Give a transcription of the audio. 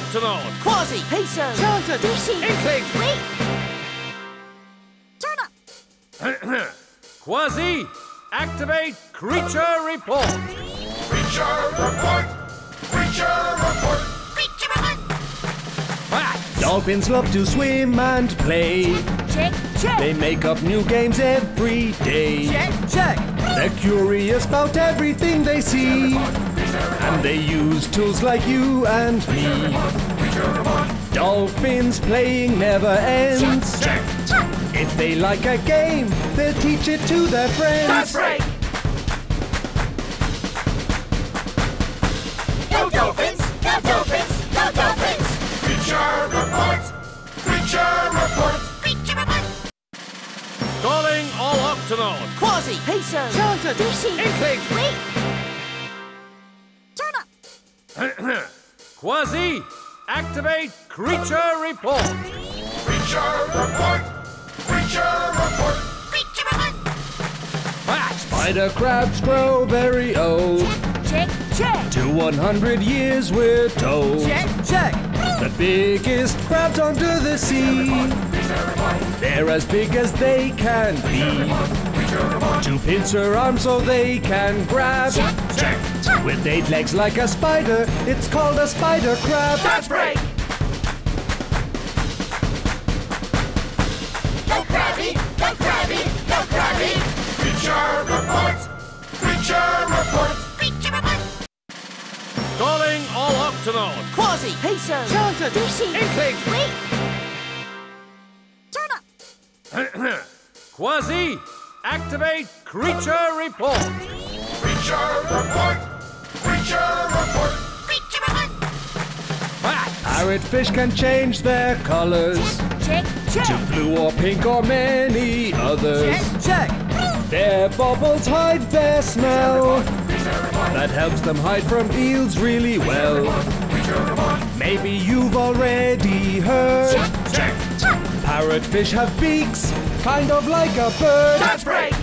Octonauts! Kwazii! Peso! Chanted! Dishy! Inkling! Wait! Turn up! Kwazii, activate creature report! Creature report! Creature report! Creature report! Facts! Dolphins love to swim and play. Check, check! They make up new games every day. Check, check! They're curious about everything they see. And they use tools like you and me. Dolphins playing never ends. Check! If they like a game, they'll teach it to their friends. That's right! Go Dolphins! Go Dolphins! Go Dolphins! Creature report! Creature report! Creature report! Calling all Octonauts! Kwazii! Peso! Chanted! Dishy! Inkling! Wait! Turn up! Kwazii, activate creature report! Creature report! Creature report! Creature report! Facts! Spider crabs grow very old. Check, check! To 100 years we're told. Check, check! The biggest crabs under the sea. They're as big as they can be. Two pincer arms so they can grab. Check, check! With 8 legs like a spider, it's called a spider crab. That's right! Go Krabby! Go Krabby! Go Krabby! Creature report! Creature report! Creature report! Calling all Octonauts! Kwazii! Peso! Chanted! Dishy! Inkling! Wait! Turn up! Kwazii, activate creature report! Creature report! Creature report! Creature report! Facts! Parrotfish can change their colors Check, check! to blue or pink or many others. check! Their bubbles hide their smell. That helps them hide from eels really well. Maybe you've already heard. Check! Parrotfish have beaks, kind of like a bird. That's right!